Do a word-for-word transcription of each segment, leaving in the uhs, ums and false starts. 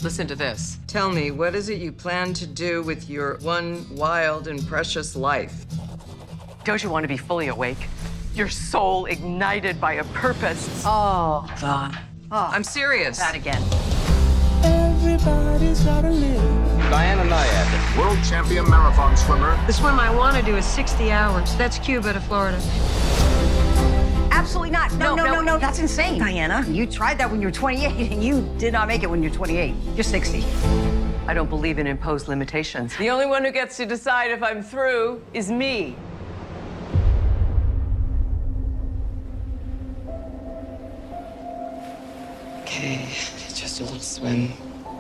Listen to this. Tell me, what is it you plan to do with your one wild and precious life? Don't you want to be fully awake? Your soul ignited by a purpose. Oh, God. Oh, I'm serious. That again. Everybody's gotta live. Diana Nyad, world champion marathon swimmer. The swim I want to do is sixty hours. That's Cuba to Florida. Absolutely not. No, no, No, no, no. no, that's insane, Diana. You tried that when you were twenty-eight, and you did not make it when you're twenty-eight. You're sixty. I don't believe in imposed limitations. The only one who gets to decide if I'm through is me. Okay, just a little swim.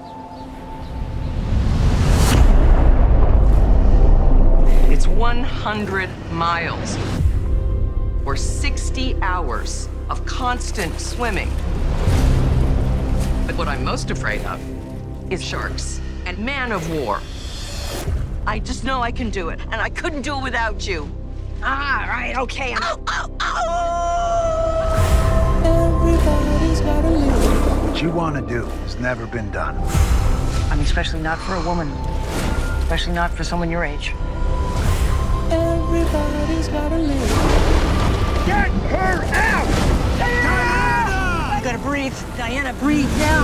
It's one hundred miles or sixty hours of constant swimming. But what I'm most afraid of is sharks and man of war. I just know I can do it, and I couldn't do it without you. Ah, right, okay. I'm... Ow, ow, ow! Everybody's gotta live. What you want to do has never been done. I mean, especially not for a woman. Especially not for someone your age. Everybody's gotta live. Get her out! Diana! You gotta breathe. Diana, breathe now.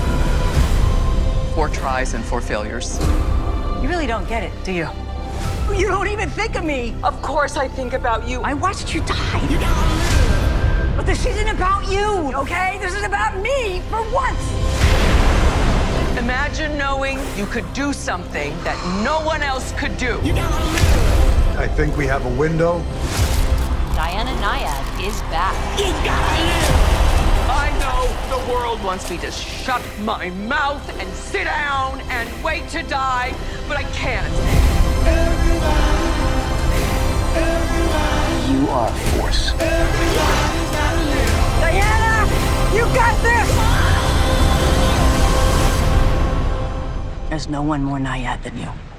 Four tries and four failures. You really don't get it, do you? You don't even think of me. Of course I think about you. I watched you die. You gotta live. But this isn't about you, okay? This is about me for once. Imagine knowing you could do something that no one else could do. You gotta live. I think we have a window. Diana Nyad is back. You gotta live. I know the world wants me to shut my mouth and sit down and wait to die, but I can't. Everybody, everybody, You are force. everybody's gotta live. Diana, you got this. There's no one more Nyad than you.